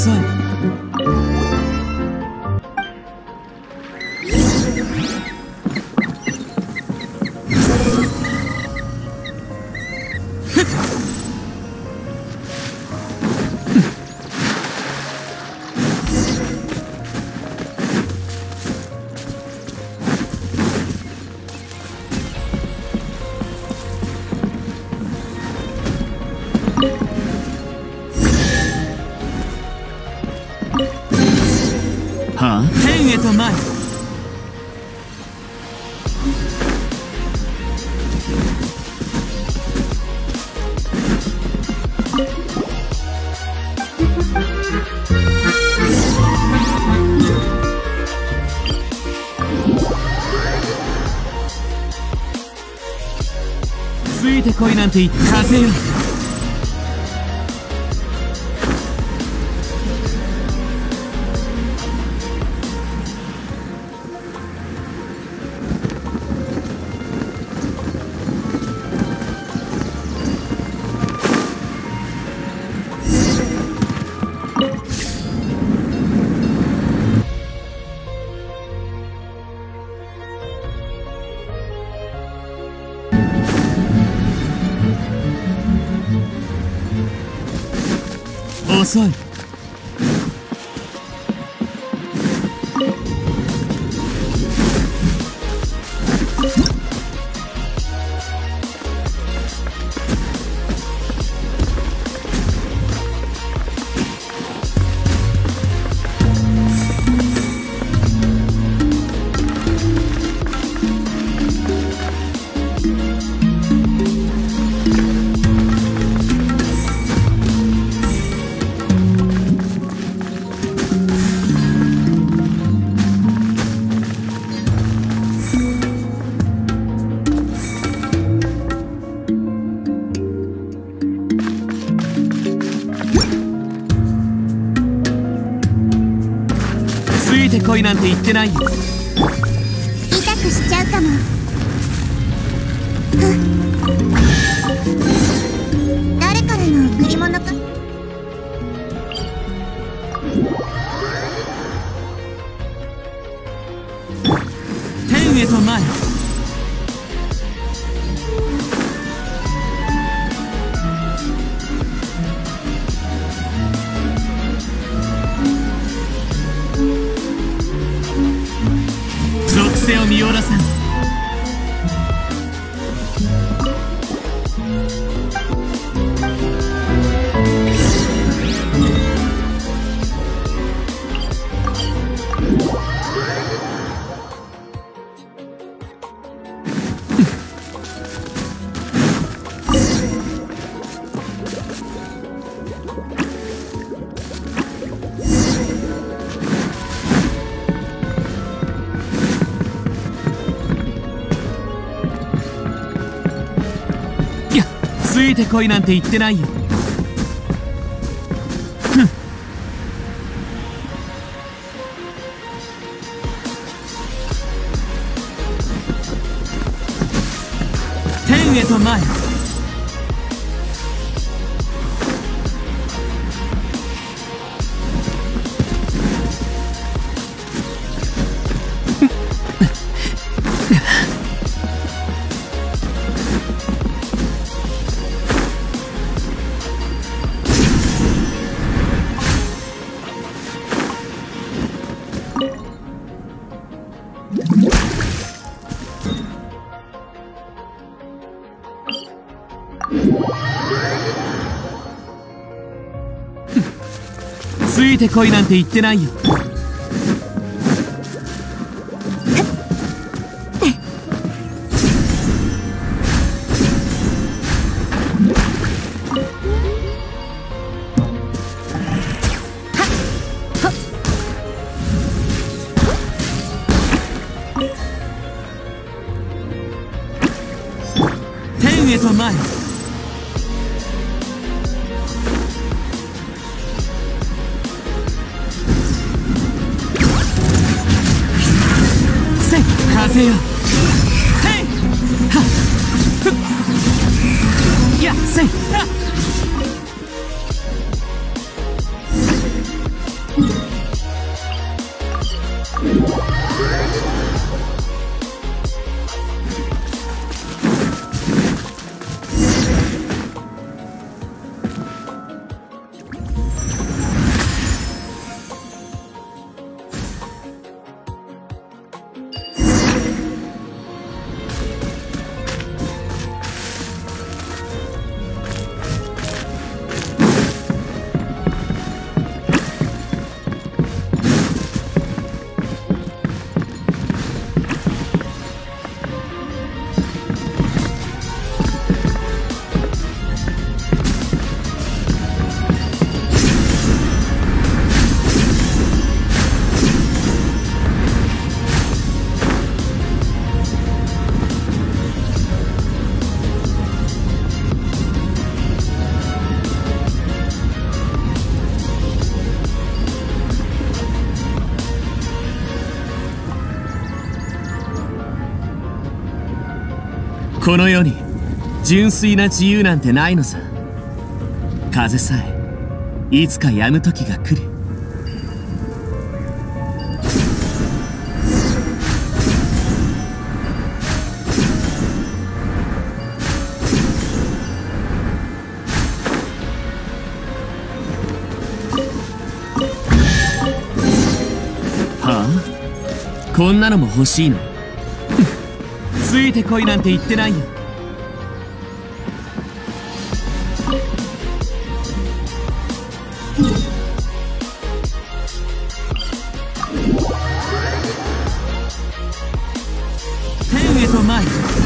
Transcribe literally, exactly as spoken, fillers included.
遅い。はあ、天へと前。ついてこいなんて言って風よ。遅い。ついてこいなんて言ってないよ。 痛くしちゃうかも。誰からの贈り物か。 天へと前。属性を見下ろさん。ついてこいなんて言ってないよ。天へと前。ついてこいなんて言ってないよ。天へと前。風よ。へいはっふっやせいはっこの世に純粋な自由なんてないのさ。風さえいつか止む時が来る。はあ、こんなのも欲しいの？ついてこいなんて言ってないよ。天へと参る。